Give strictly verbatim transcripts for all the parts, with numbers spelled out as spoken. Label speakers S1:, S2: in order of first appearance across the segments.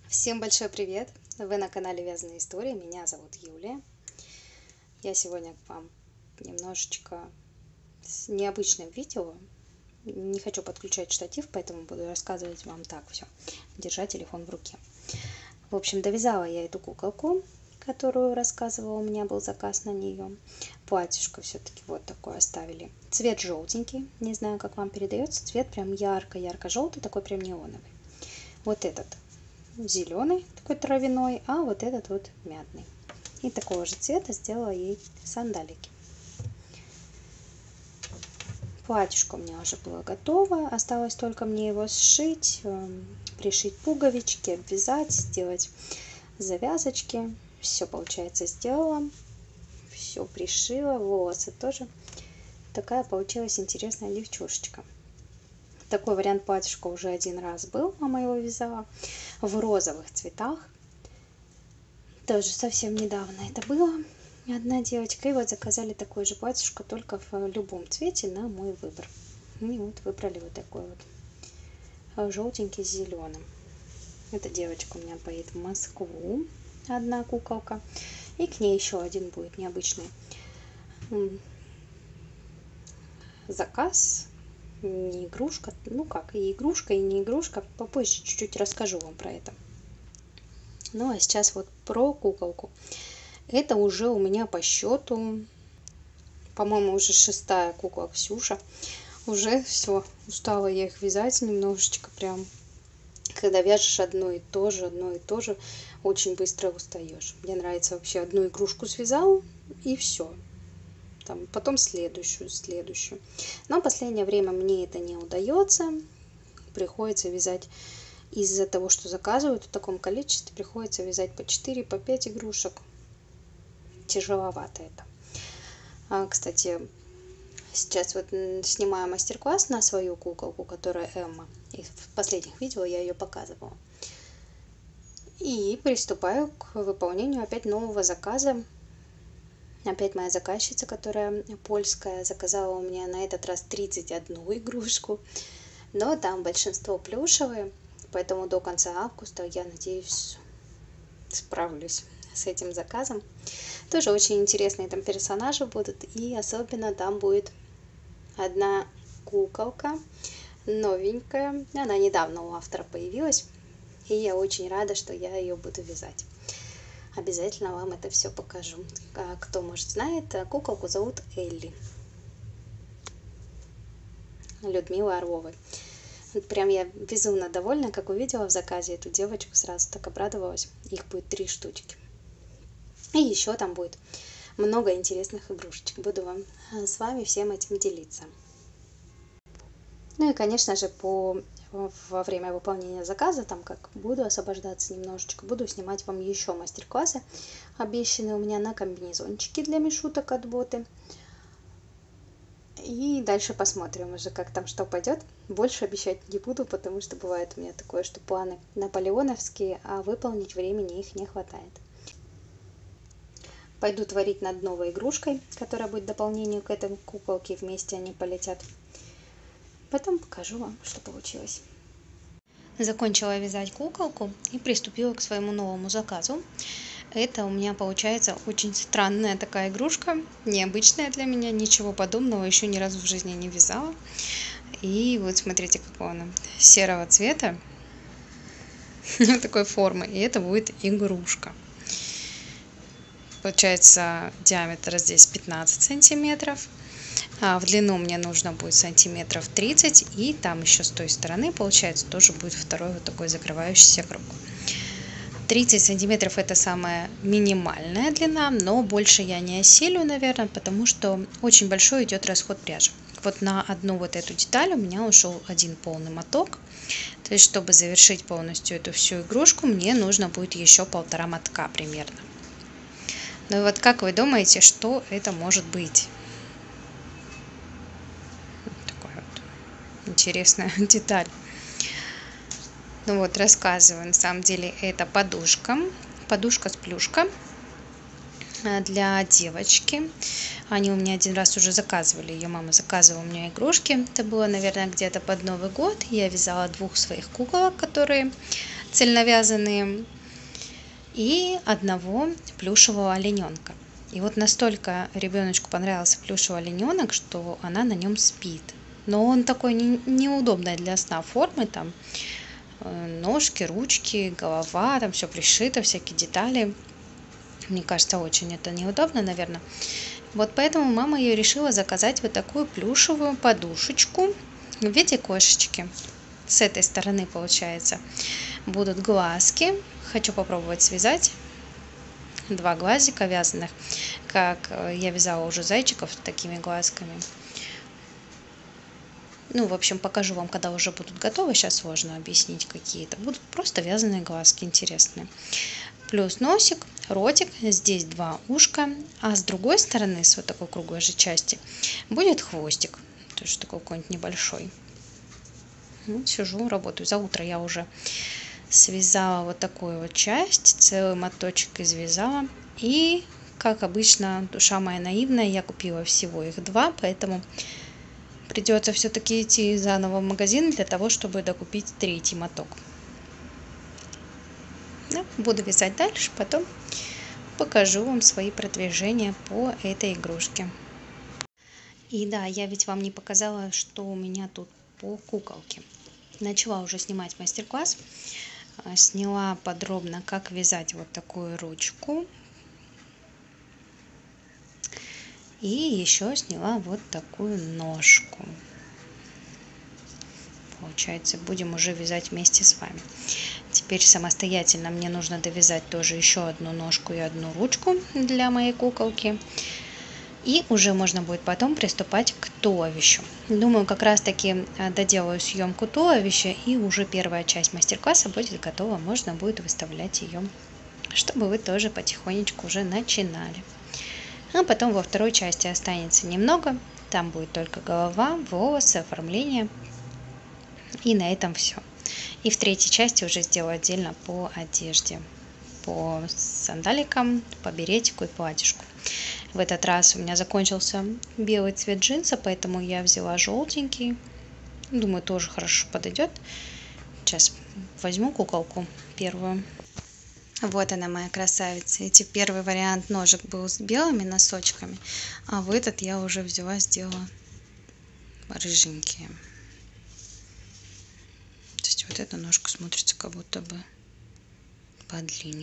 S1: Всем большой привет! Вы на канале Вязаные истории, меня зовут Юлия. Я сегодня к вам немножечко с необычным видео. Не хочу подключать штатив, поэтому буду рассказывать вам так все, держа телефон в руке. В общем, довязала я эту куколку, которую рассказывала, у меня был заказ на нее. Платьишко все-таки вот такое оставили. Цвет желтенький, не знаю, как вам передается. Цвет прям ярко-ярко-желтый, такой прям неоновый. Вот этот зеленый, такой травяной, а вот этот вот мятный. И такого же цвета сделала ей сандалики. Платьишко у меня уже было готово, осталось только мне его сшить, пришить пуговички, обвязать, сделать завязочки. Все, получается, сделала, все пришила, волосы тоже. Такая получилась интересная девчушечка. Такой вариант платьишка уже один раз был, мама его вязала в розовых цветах. Тоже совсем недавно это было. Одна девочка. И вот заказали такое же платьишко, только в любом цвете на мой выбор. И вот выбрали вот такой вот желтенький с зеленым. Эта девочка у меня поедет в Москву, одна куколка. И к ней еще один будет необычный заказ. Не игрушка, ну как, и игрушка, и не игрушка. Попозже чуть-чуть расскажу вам про это. Ну а сейчас вот про куколку. Это уже у меня по счету, по-моему, уже шестая кукла Ксюша. Уже все, устала я их вязать немножечко прям. Когда вяжешь одно и то же, одно и то же, очень быстро устаешь. Мне нравится вообще одну игрушку связал и все. Там, потом следующую, следующую. Но в последнее время мне это не удается. Приходится вязать из-за того, что заказывают в таком количестве, приходится вязать по четыре, по пять игрушек. Тяжеловато это. А, кстати, сейчас вот снимаю мастер-класс на свою куколку, которая Эмма. И в последних видео я ее показывала. И приступаю к выполнению опять нового заказа. Опять моя заказчица, которая польская, заказала у меня на этот раз тридцать одну игрушку. Но там большинство плюшевые, поэтому до конца августа, я надеюсь, справлюсь с этим заказом. Тоже очень интересные там персонажи будут. И особенно там будет одна куколка новенькая. Она недавно у автора появилась. И я очень рада, что я ее буду вязать. Обязательно вам это все покажу. Кто, может, знает, куколку зовут Элли. Людмилы Орловой. Прям я безумно довольна, как увидела в заказе эту девочку, сразу так обрадовалась. Их будет три штучки. И еще там будет много интересных игрушечек. Буду вам с вами всем этим делиться. Ну и, конечно же, по во время выполнения заказа, там как буду освобождаться немножечко, буду снимать вам еще мастер-классы, обещанные у меня на комбинезончики для мишуток от боты. И дальше посмотрим уже, как там что пойдет. Больше обещать не буду, потому что бывает у меня такое, что планы наполеоновские, а выполнить времени их не хватает. Пойду творить над новой игрушкой, которая будет дополнением к этой куколке, вместе они полетят. Потом покажу вам, что получилось. Закончила вязать куколку и приступила к своему новому заказу. Это у меня получается очень странная такая игрушка, необычная для меня, ничего подобного еще ни разу в жизни не вязала. И вот смотрите, какого она серого цвета, такой формы, и это будет игрушка. Получается диаметр здесь пятнадцать сантиметров. А в длину мне нужно будет сантиметров тридцать, и там еще с той стороны, получается, тоже будет второй вот такой закрывающийся круг. тридцать сантиметров это самая минимальная длина, но больше я не осилю, наверное, потому что очень большой идет расход пряжи. Вот на одну вот эту деталь у меня ушел один полный моток. То есть, чтобы завершить полностью эту всю игрушку, мне нужно будет еще полтора мотка примерно. Ну и вот как вы думаете, что это может быть? Интересная деталь. Ну вот, рассказываю. На самом деле это подушка. Подушка с плюшка для девочки. Они у меня один раз уже заказывали. Ее мама заказывала у меня игрушки. Это было, наверное, где-то под Новый год. Я вязала двух своих куколок, которые цельновязанные, и одного плюшевого олененка. И вот настолько ребеночку понравился плюшевый олененок, что она на нем спит. Но он такой не, неудобной для сна формы, там э, ножки, ручки, голова, там все пришито, всякие детали. Мне кажется, очень это неудобно, наверное. Вот поэтому мама ее решила заказать вот такую плюшевую подушечку в виде кошечки. С этой стороны, получается, будут глазки. Хочу попробовать связать два глазика вязаных, как я вязала уже зайчиков с такими глазками. Ну, в общем, покажу вам, когда уже будут готовы. Сейчас сложно объяснить какие-то. Будут просто вязаные глазки интересные. Плюс носик, ротик, здесь два ушка, а с другой стороны, с вот такой круглой же части, будет хвостик. Тоже такой какой-нибудь небольшой. Вот сижу, работаю. За утро я уже связала вот такую вот часть, целый моточек извязала. И, как обычно, душа моя наивная, я купила всего их два, поэтому придется все-таки идти заново в магазин для того, чтобы докупить третий моток. Да, буду вязать дальше, потом покажу вам свои продвижения по этой игрушке. И да, я ведь вам не показала, что у меня тут по куколке. Начала уже снимать мастер-класс. Сняла подробно, как вязать вот такую ручку. И еще сняла вот такую ножку. Получается, будем уже вязать вместе с вами. Теперь самостоятельно мне нужно довязать тоже еще одну ножку и одну ручку для моей куколки. И уже можно будет потом приступать к туловищу. Думаю, как раз таки доделаю съемку туловища, и уже первая часть мастер-класса будет готова. Можно будет выставлять ее, чтобы вы тоже потихонечку уже начинали. А потом во второй части останется немного. Там будет только голова, волосы, оформление. И на этом все. И в третьей части уже сделаю отдельно по одежде. По сандаликам, по беретику и платьишку. В этот раз у меня закончился белый цвет джинса, поэтому я взяла желтенький. Думаю, тоже хорошо подойдет. Сейчас возьму куколку первую. Вот она, моя красавица. Эти первый вариант ножек был с белыми носочками, а в этот я уже взяла, сделала рыженькие. То есть вот эта ножка смотрится как будто бы подлиннее.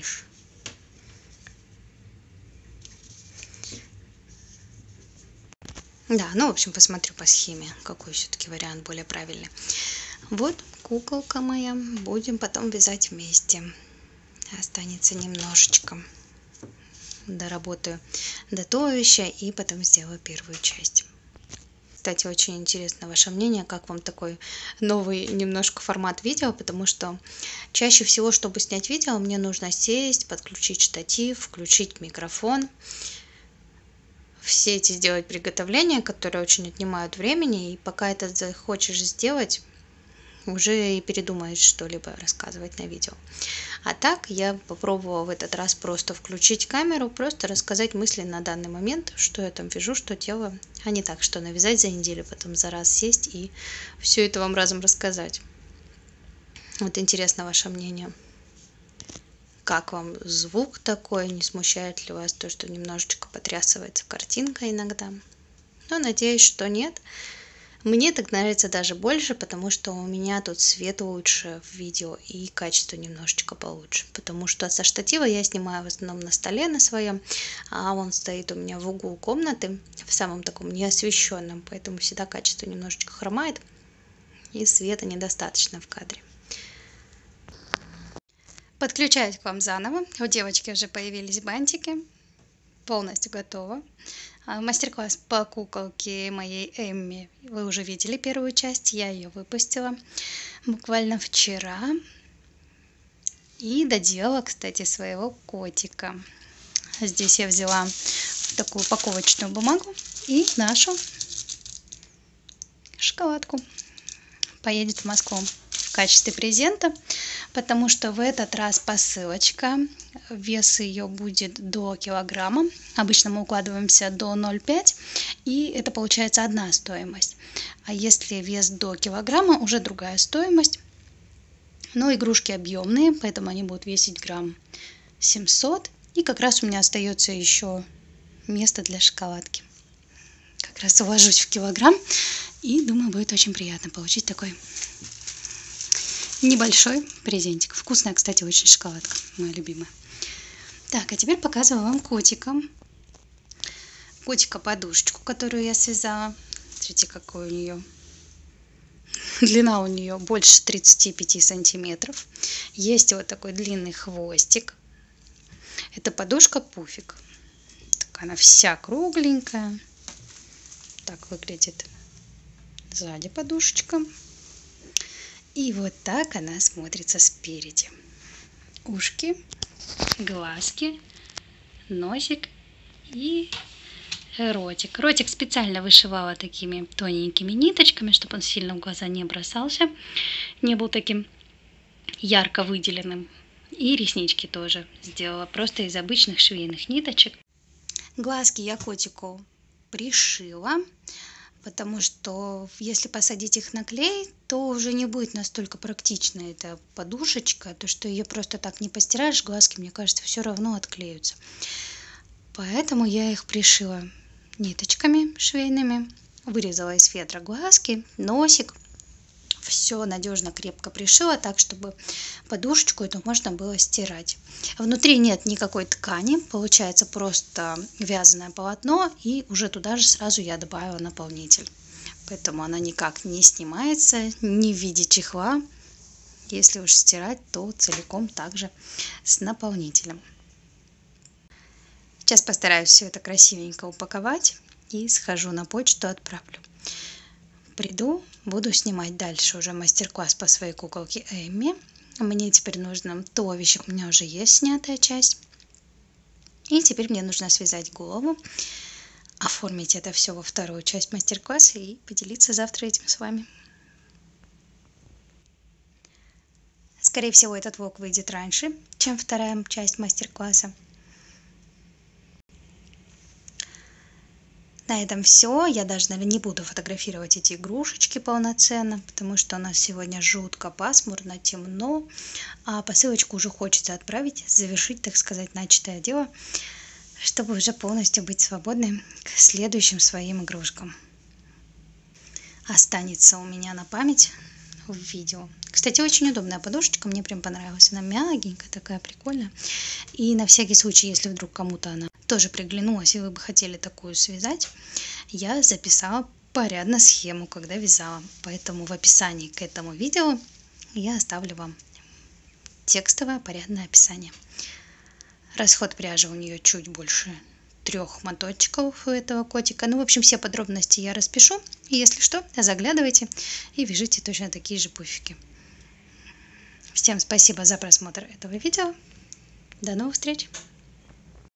S1: Да, ну, в общем, посмотрю по схеме, какой все-таки вариант более правильный. Вот куколка моя. Будем потом вязать вместе. Останется немножечко. Доработаю до туловища и потом сделаю первую часть. Кстати, очень интересно ваше мнение, как вам такой новый немножко формат видео, потому что чаще всего, чтобы снять видео, мне нужно сесть, подключить штатив, включить микрофон. Все эти сделать приготовления, которые очень отнимают времени, и пока это захочешь сделать, уже и передумаешь что-либо рассказывать на видео. А так я попробовала в этот раз просто включить камеру, просто рассказать мысли на данный момент, что я там вяжу, что делаю, а не так, что навязать за неделю, потом за раз сесть и все это вам разом рассказать. Вот интересно ваше мнение. Как вам звук такой? Не смущает ли вас то, что немножечко потрясывается картинка иногда? Но надеюсь, что нет. Мне так нравится даже больше, потому что у меня тут свет лучше в видео и качество немножечко получше. Потому что со штатива я снимаю в основном на столе на своем, а он стоит у меня в углу комнаты, в самом таком неосвещенном, поэтому всегда качество немножечко хромает и света недостаточно в кадре. Подключаюсь к вам заново. У девочки уже появились бантики. Полностью готово. Мастер-класс по куколке моей Эмми. Вы уже видели первую часть. Я ее выпустила буквально вчера. И доделала, кстати, своего котика. Здесь я взяла такую упаковочную бумагу и нашу шоколадку. Поедет в Москву в качестве презента, потому что в этот раз посылочка, вес ее будет до килограмма. Обычно мы укладываемся до ноль целых пять десятых, и это получается одна стоимость. А если вес до килограмма, уже другая стоимость.
S2: Но игрушки объемные, поэтому они будут весить грамм семьсот. И как раз у меня остается еще место для шоколадки. Как раз уложусь в килограмм. И думаю, будет очень приятно получить такой небольшой презентик. Вкусная, кстати, очень шоколадка. Моя любимая. Так, а теперь показываю вам котика. Котика подушечку, которую я связала. Смотрите, какой у нее. Длина у нее больше тридцати пяти сантиметров. Есть вот такой длинный хвостик. Это подушка пуфик. Так, она вся кругленькая. Так выглядит сзади подушечка. И вот так она смотрится спереди. Ушки, глазки, носик и ротик. Ротик специально вышивала такими тоненькими ниточками, чтобы он сильно в глаза не бросался, не был таким ярко выделенным. И реснички тоже сделала просто из обычных швейных ниточек. Глазки я котику пришила, потому что если посадить их на клей, то уже не будет настолько практична эта подушечка, то что ее просто так не постираешь, глазки, мне кажется, все равно отклеются. Поэтому я их пришила ниточками швейными, вырезала из фетра глазки, носик, все надежно крепко пришила так, чтобы подушечку эту можно было стирать. Внутри нет никакой ткани, получается просто вязаное полотно, и уже туда же сразу я добавила наполнитель. Поэтому она никак не снимается, ни в виде чехла. Если уж стирать, то целиком также с наполнителем. Сейчас постараюсь все это красивенько упаковать и схожу на почту, отправлю. Приду, буду снимать дальше уже мастер-класс по своей куколке Эмми. Мне теперь нужно туловище, у меня уже есть снятая часть. И теперь мне нужно связать голову, оформить это все во вторую часть мастер-класса и поделиться завтра этим с вами. Скорее всего, этот влог выйдет раньше, чем вторая часть мастер-класса. На этом все. Я даже, наверное, не буду фотографировать эти игрушечки полноценно, потому что у нас сегодня жутко пасмурно, темно, а посылочку уже хочется отправить, завершить, так сказать, начатое дело, чтобы уже полностью быть свободной к следующим своим игрушкам. Останется у меня на память в видео. Кстати, очень удобная подушечка, мне прям понравилась. Она мягенькая, такая прикольная. И на всякий случай, если вдруг кому-то она тоже приглянулась, и вы бы хотели такую связать, я записала порядно схему, когда вязала. Поэтому в описании к этому видео я оставлю вам текстовое порядное описание. Расход пряжи у нее чуть больше трех моточков у этого котика. Ну, в общем, все подробности я распишу. И если что, заглядывайте и вяжите точно такие же пуфики. Всем спасибо за просмотр этого видео. До новых встреч!